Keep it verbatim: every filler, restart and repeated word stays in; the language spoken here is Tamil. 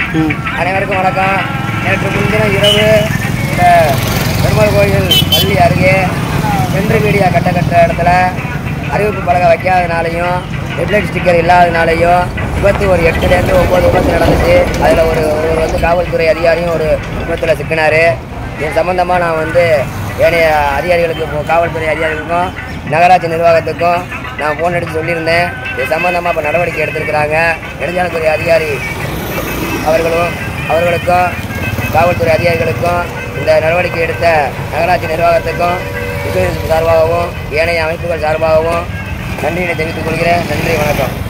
அனைவருக்கும் வணக்கம். நேற்று முன்தினம் இரவு இந்த பெருமாள் கோயில் பள்ளி அருகே சென்ட்ரு மீடியா கட்ட கட்டுற இடத்துல அறிவிப்பு பலகை வைக்காதனாலையும் ஹெட்லைட் ஸ்டிக்கர் இல்லாதனாலையும் விபத்து ஒரு எட்டுலேருந்து ஒம்பது விபத்து நடந்துச்சு. அதில் ஒரு ஒருவர் வந்து காவல்துறை அதிகாரியும் ஒரு விபத்தில் சிக்கினார். இது சம்மந்தமாக நான் வந்து ஏனைய அதிகாரிகளுக்கு காவல்துறை அதிகாரிகளுக்கும் நகராட்சி நிர்வாகத்துக்கும் நான் ஃபோன் எடுத்து சொல்லியிருந்தேன். இது சம்மந்தமாக இப்போ நடவடிக்கை எடுத்திருக்கிறாங்க. நெடுஞ்சாலைத்துறை அதிகாரி அவர்களும் அவர்களுக்கும் காவல்துறை அதிகாரிகளுக்கும் இந்த நடவடிக்கை எடுத்த நகராட்சி நிர்வாகத்துக்கும் விசுவல் சார்பாகவும் ஏனைய அமைப்புகள் சார்பாகவும் நன்றியை தெரிவித்துக் கொள்கிறேன். நன்றி, வணக்கம்.